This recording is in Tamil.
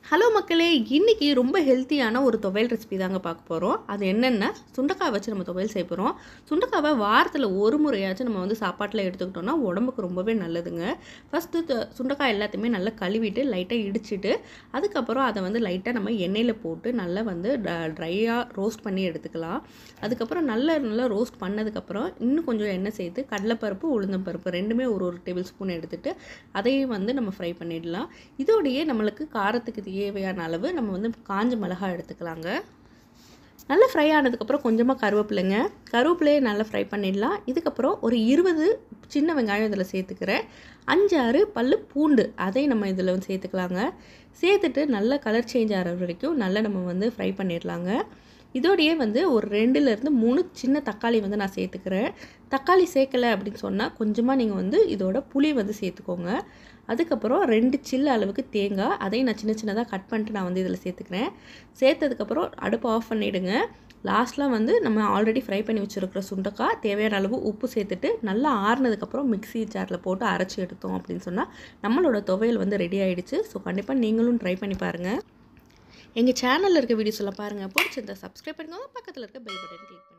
ஹலோ மக்களே, இன்றைக்கி ரொம்ப ஹெல்த்தியான ஒரு துவையல் ரெசிபி தாங்க பார்க்க போகிறோம். அது என்னென்னா சுண்டைக்காய் வச்சு நம்ம துவையல் செய்ய போகிறோம். சுண்டைக்காவை வாரத்தில் ஒரு முறையாச்சும் நம்ம வந்து சாப்பாட்டில் எடுத்துக்கிட்டோம்னா உடம்புக்கு ரொம்பவே நல்லதுங்க. ஃபஸ்ட்டு சுண்டைக்காய் எல்லாத்தையுமே நல்லா கழுவிட்டு லைட்டாக இடிச்சிட்டு அதுக்கப்புறம் அதை வந்து லைட்டாக நம்ம எண்ணெயில் போட்டு நல்லா வந்து ட்ரையாக ரோஸ்ட் பண்ணி எடுத்துக்கலாம். அதுக்கப்புறம் நல்லா ரோஸ்ட் பண்ணதுக்கப்புறம் இன்னும் கொஞ்சம் எண்ணெய் சேர்த்து கடலைப்பருப்பு உளுந்தம்பருப்பு ரெண்டுமே ஒரு டேபிள் ஸ்பூன் எடுத்துகிட்டு அதையும் வந்து நம்ம ஃப்ரை பண்ணிடலாம். இதோடையே நம்மளுக்கு காரத்துக்கு தேவையான அளவு நம்ம வந்து காஞ்ச மிளகாய் எடுத்துக்கலாங்க. நல்லா ஃப்ரை ஆனதுக்கப்புறம் கொஞ்சமாக கருவேப்பிலையை நல்லா ஃப்ரை பண்ணிடலாம். இதுக்கப்புறம் ஒரு 20 சின்ன வெங்காயம் இதில் சேர்த்துக்கிறேன். 5-6 பல்லு பூண்டு அதையும் நம்ம இதில் வந்து சேர்த்துக்கலாங்க. சேர்த்துட்டு நல்லா கலர் சேஞ்ச் ஆகிற வரைக்கும் நல்லா நம்ம வந்து ஃப்ரை பண்ணிடலாங்க. இதோடையே வந்து ஒரு 2லேருந்து 3 சின்ன தக்காளி வந்து நான் சேர்த்துக்கிறேன். தக்காளி சேர்க்கலை அப்படின்னு சொன்னால் கொஞ்சமாக நீங்கள் வந்து இதோட புளி வந்து சேர்த்துக்கோங்க. அதுக்கப்புறம் 2 சில்லு அளவுக்கு தேங்காய் அதையும் நான் சின்னதாக கட் பண்ணிட்டு நான் வந்து இதில் சேர்த்துக்கிறேன். சேர்த்ததுக்கப்புறம் அடுப்பு ஆஃப் பண்ணிவிடுங்க. லாஸ்ட்டில் வந்து நம்ம ஆல்ரெடி ஃப்ரை பண்ணி வச்சுருக்கிற சுண்டைக்காய் தேவையான அளவு உப்பு சேர்த்துட்டு நல்லா ஆறுனதுக்கப்புறம் மிக்ஸி ஜாரில் போட்டு அரைச்சி எடுத்தோம் அப்படின்னு சொன்னால் நம்மளோட துவையல் வந்து ரெடி ஆகிடுச்சு. ஸோ கண்டிப்பாக நீங்களும் ட்ரை பண்ணி பாருங்கள். எங்கள் சேனலில் இருக்க வீடியோஸ் எல்லாம் பாருங்கள். பிடிச்சிருந்தா சப்ஸ்கிரைப் பண்ணுங்கள். பக்கத்தில் இருக்க பெல் பட்டன் கிளிக் பண்ணுங்கள்.